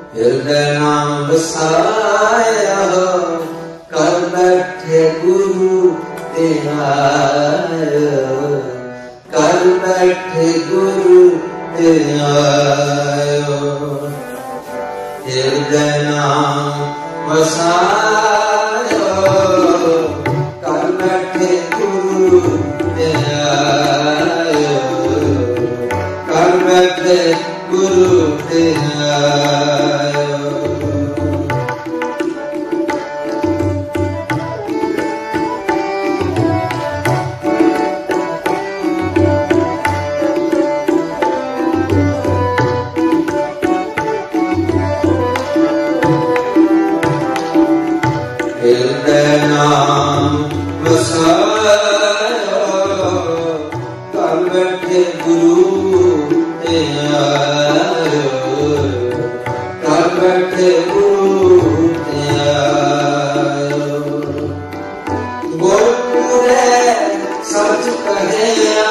हृदय नाम बसाया हो, कर बैठे गुरु ते आयो, कर बैठे गुरु ते आयो। हृदय नाम बसाया हो, कर बैठे गुरु ते आयो, कर बैठे गुरु ते आयो। हृदय नाम बसाया, कर बैठे गुरु ते आयो, कर बैठे गुरु ते आयो। गुरपुरे सच कहिया,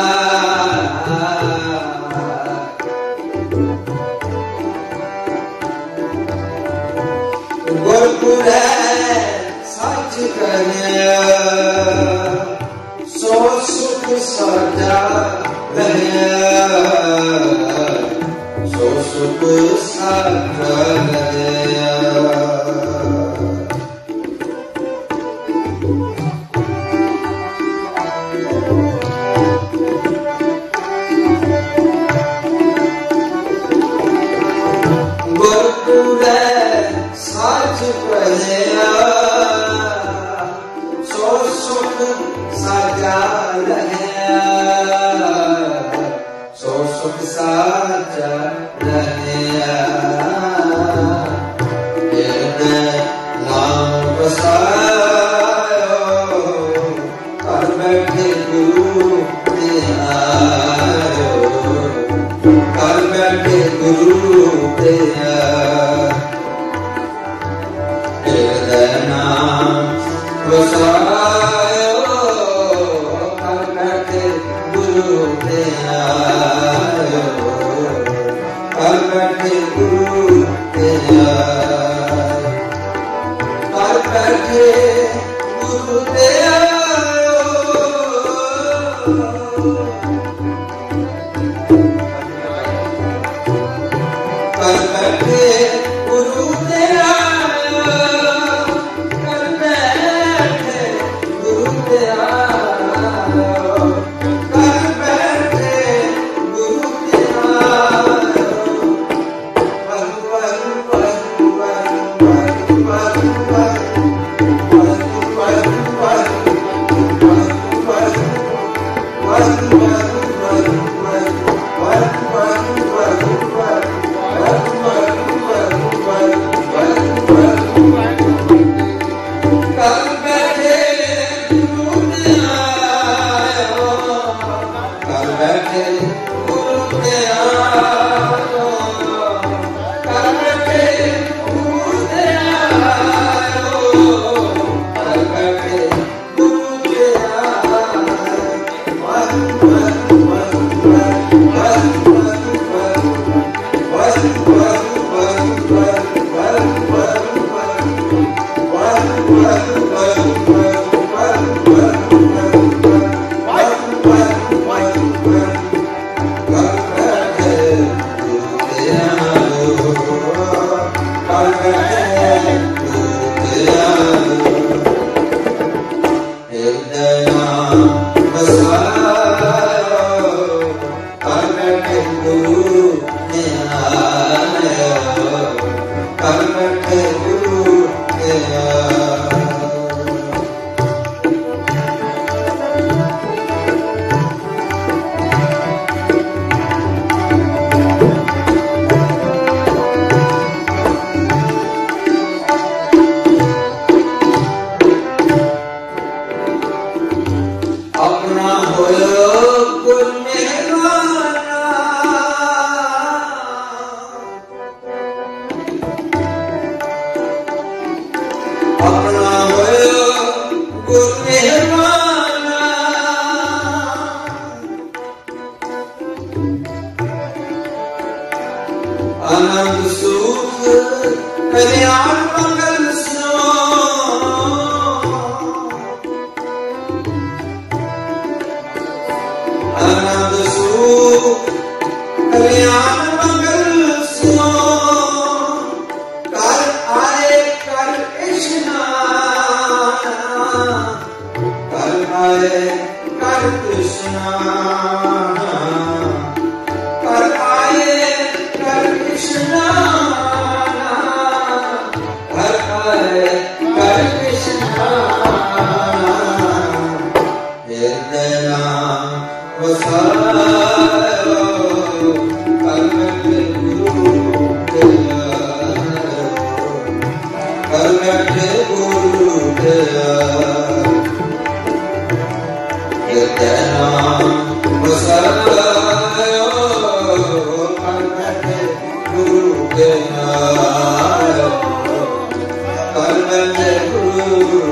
गुरपुरे सच कहिया, सो सुख सजा रहिया, सो सुख सजा रहिया। गुरपुरे सच कहिया, सो सुख सजा रहिया, सो सुख सजा रहिया। हृदय नाम बसायो, कर बैठे गुरु ते आयो, कर बैठे गुरु ते आयो। हृदय नाम बसायो, कर बैठे गुरु ते आयो, कर बैठे गुरु ते आयो, कर बैठे गुरु ते आयो, कर बैठे गुरु ते आयो, कर बैठे गुरु ते आयो, कर बैठे गुरु ते आयो। कल्याण मंगल सुनो आनंद सुख कल्याण मंगल सुनो कर आए कर स्नान कर आए कर स्नान कर आए कर स्नान कर आए कर स्नान हृदय नाम वसायो कलमत गुरु कलमत गुरु हृदय नाम वसायो कलमत गुरु कलमत गुरु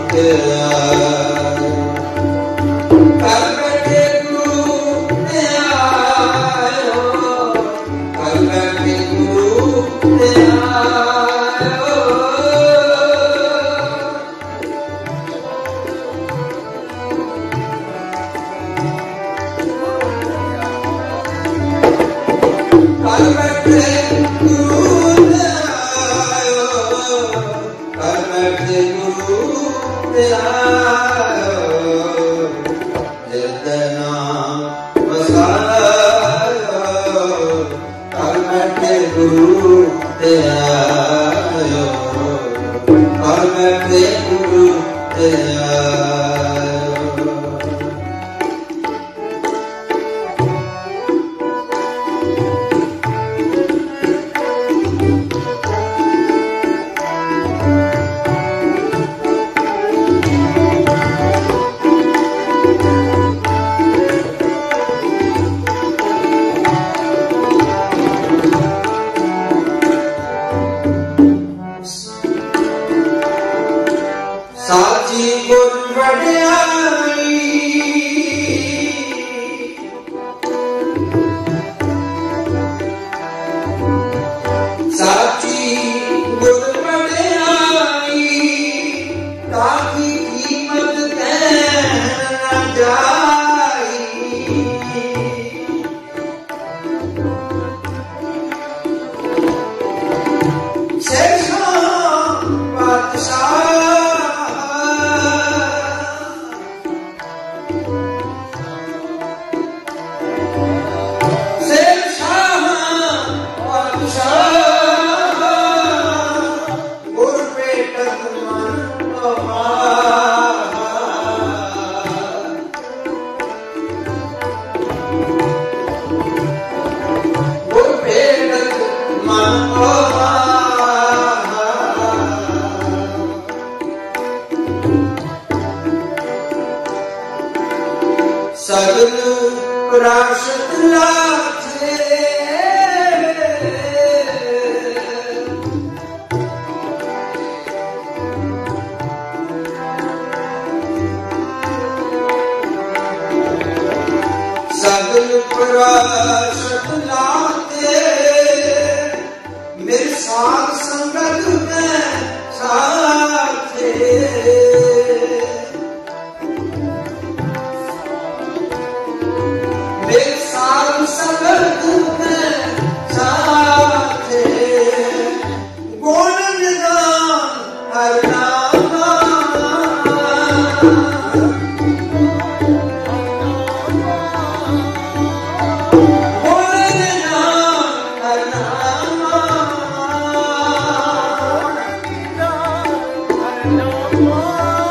साची गुण वड्याई साची गुण वड्याई ताकि कीमत कहना जाई शेषां बादशाह सगलु प्राशत लाथे सगलु प्राशत लाथे मेरे साथ संगत में साथे संगत में साथे गोविंद नाम हर नाम गोविंद नाम हर नाम हर नाम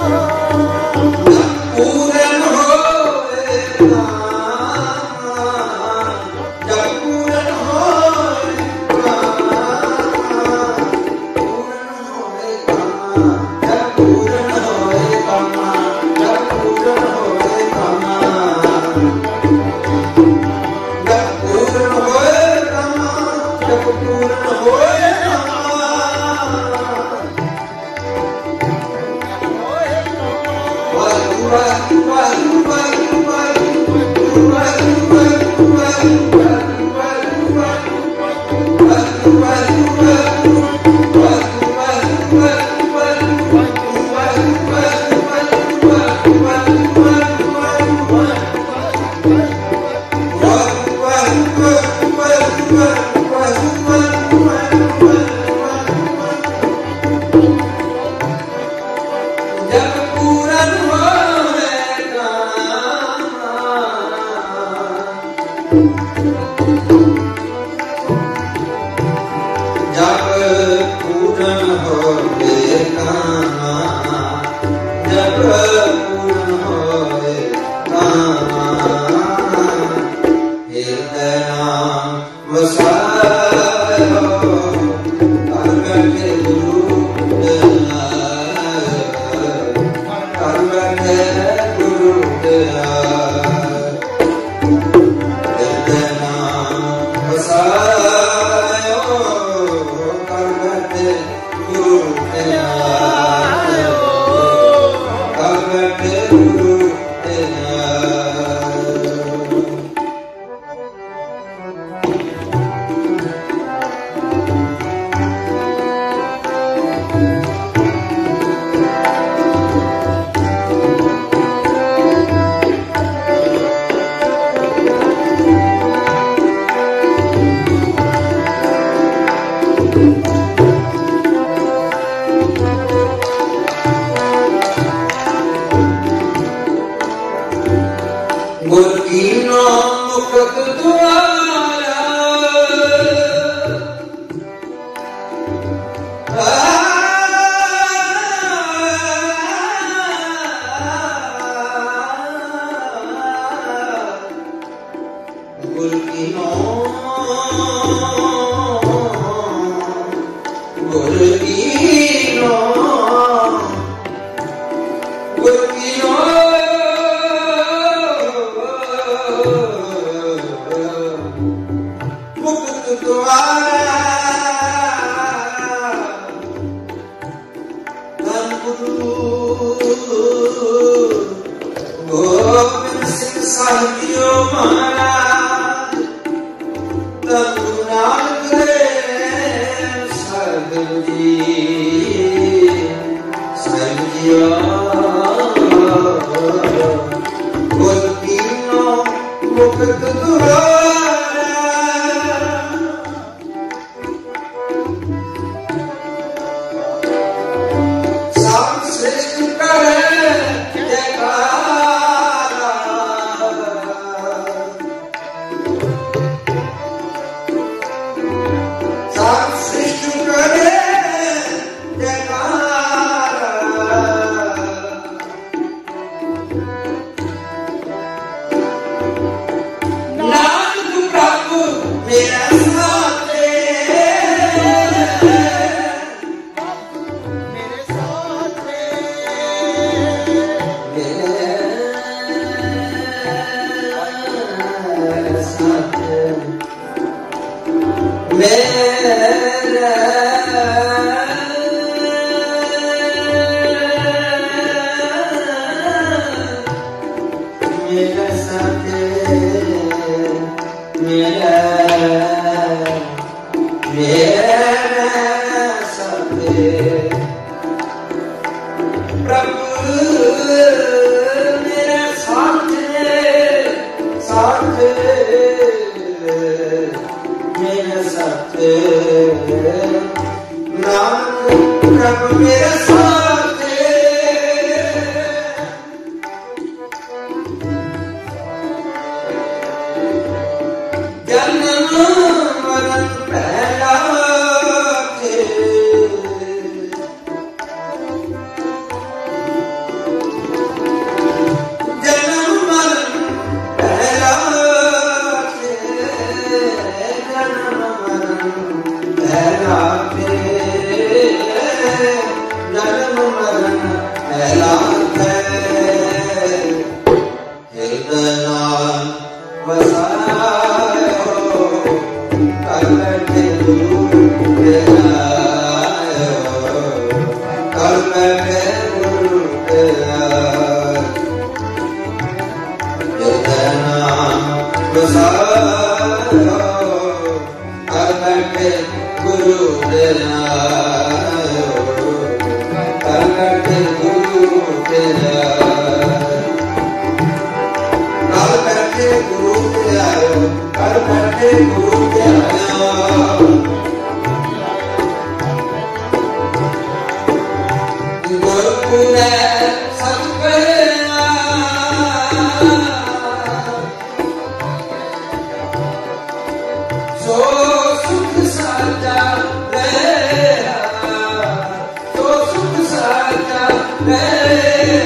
So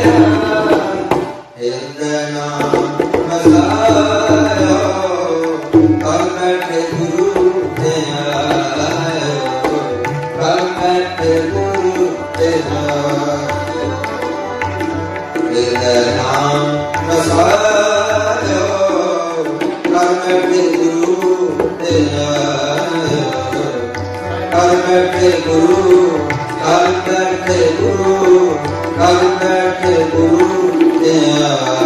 Guru,